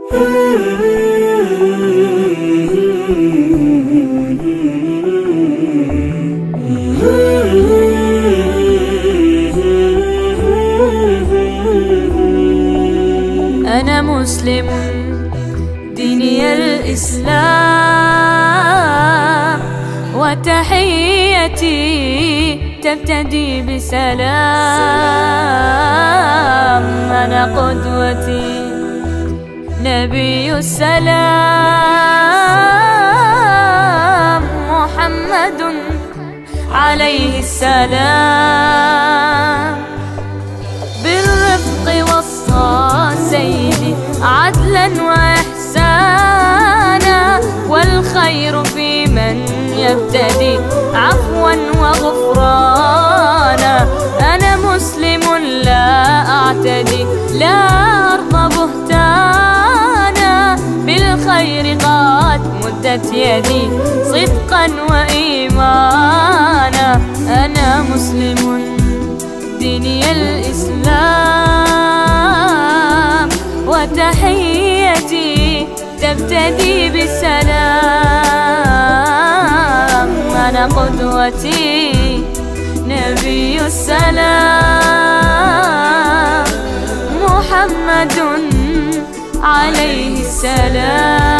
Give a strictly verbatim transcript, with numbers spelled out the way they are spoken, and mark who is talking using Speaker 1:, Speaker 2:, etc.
Speaker 1: أنا مسلم ديني الإسلام، وتحيتي تبتدي بسلام. أنا قدوتي نبي السلام، محمد عليه السلام. بالرفق وصى سيدي عدلا وإحسانا، والخير في من يبتدي عفوا وغفرانا. أنا مسلم لا أعتدي، لا أرضى بهتانا، بالخير قد مدت يدي صدقا وإيمانا. أنا مسلم ديني الإسلام، وتحيتي تبتدي بسلام. أنا قدوتي نبي السلام، محمد عليه السلام.